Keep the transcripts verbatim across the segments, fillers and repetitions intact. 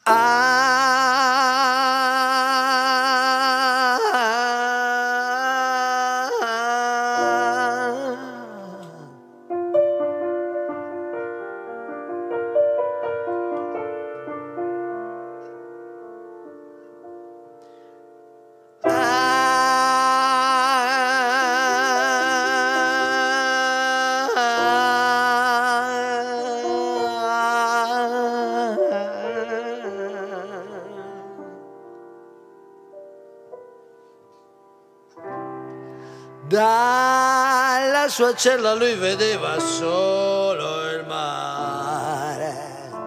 Dalla sua cella lui vedeva solo il mare.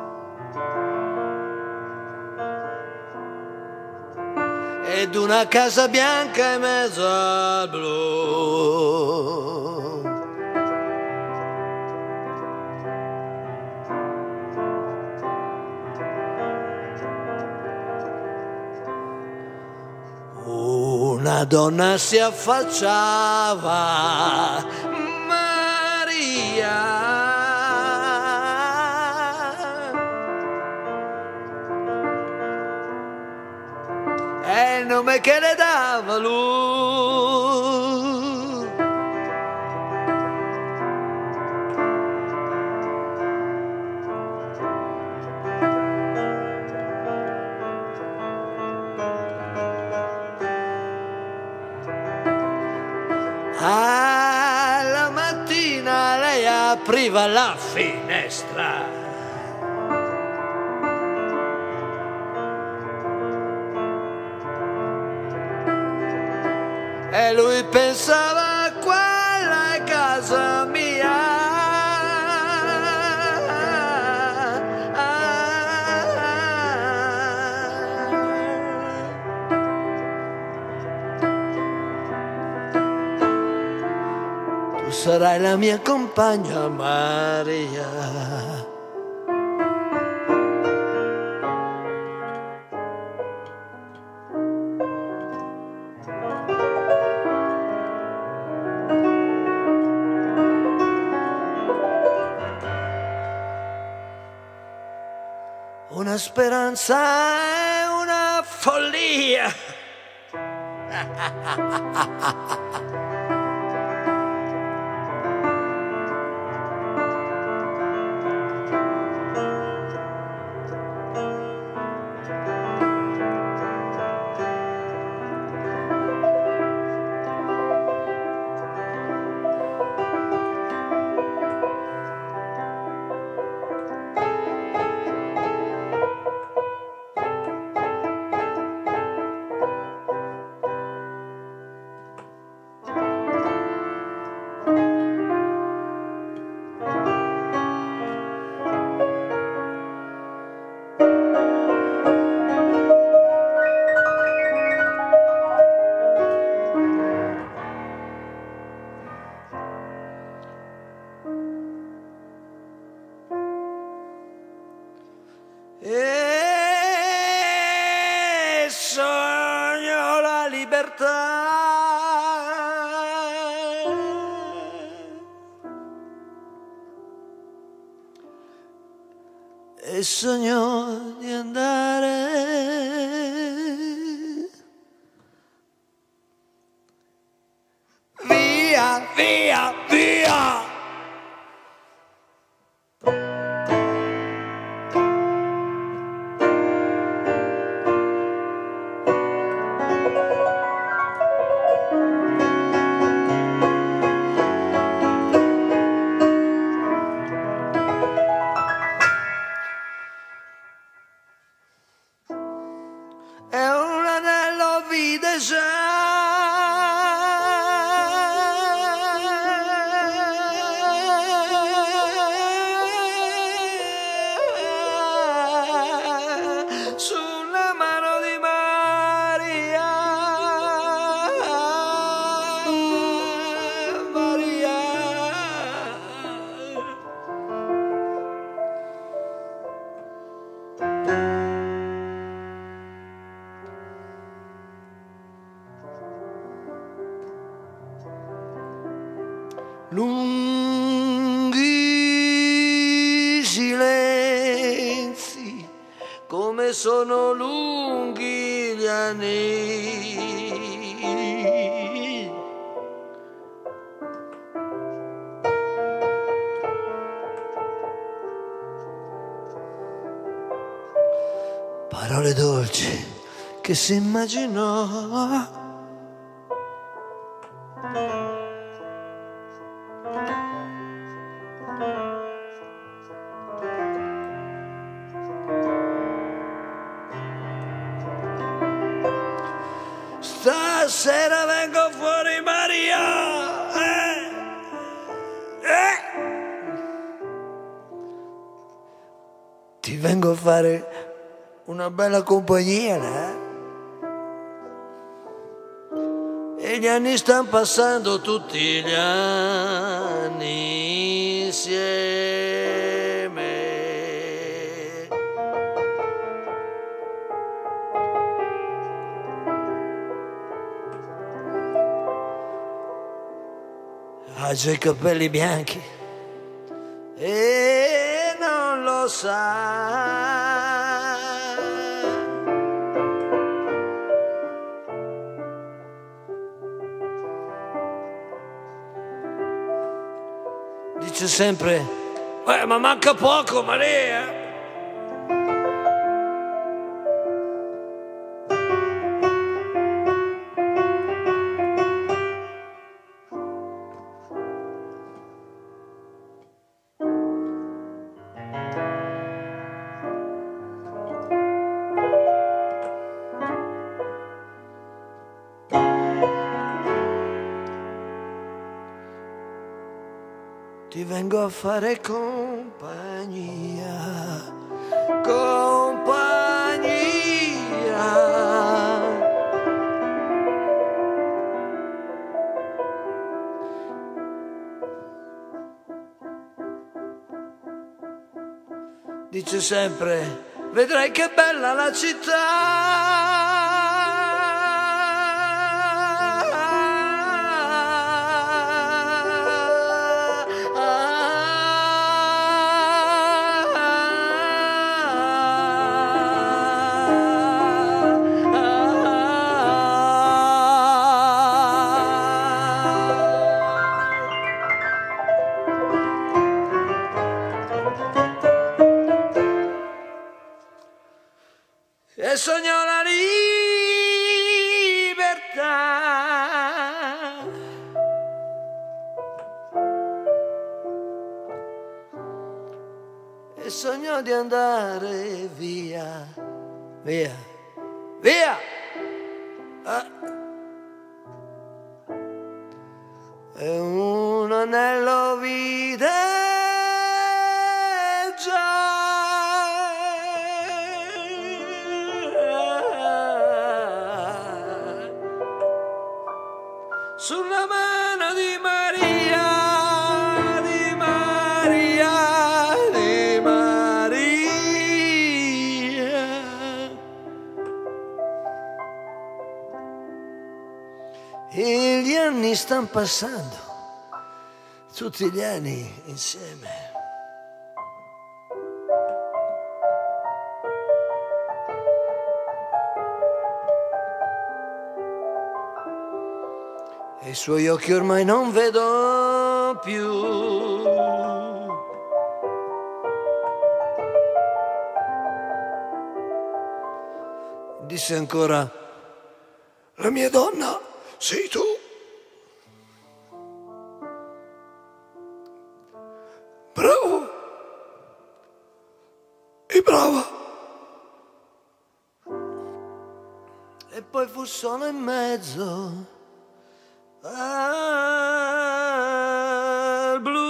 Ed una casa bianca in mezzo al blu. Una donna si affacciava, Maria, è il nome che le dava lui. Alla mattina lei apriva la finestra e lui pensava: quella è casa mia. Tu sarai la mia compagna, Maria. Una speranza è una follia. E sogno la libertà. E sogno di andare via, via, via. È un anello vide sulla mano di Maria, Maria. Lunghi silenzi come come sono lunghi gli anni. Parole dolci che si immaginò. Stasera vengo fuori Maria, eh, eh. Ti vengo a fare una bella compagnia, eh? E gli anni stanno passando, tutti gli anni insieme. Ha già i capelli bianchi e non lo sa. Dice sempre, eh, ma manca poco Maria. Ti vengo a fare compagnia, compagnia. Dice sempre, vedrai che bella la città. E sogno la libertà. E sogno di andare via, via, via. Ah. E un anello videggia. Sulla mano di Maria, di Maria, di Maria. E gli anni stanno passando, tutti gli anni insieme. E i suoi occhi ormai non vedo più. Disse ancora, la mia donna sei tu. Bravo e brava. E poi fu solo in mezzo al blu.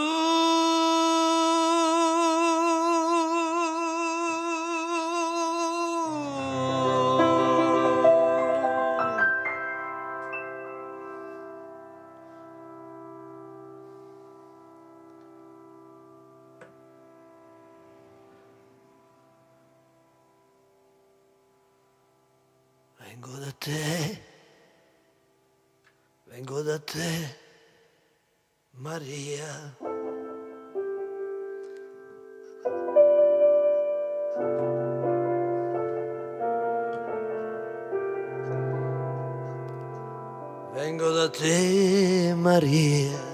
Vengo da te, vengo da te, Maria. Vengo da te, Maria,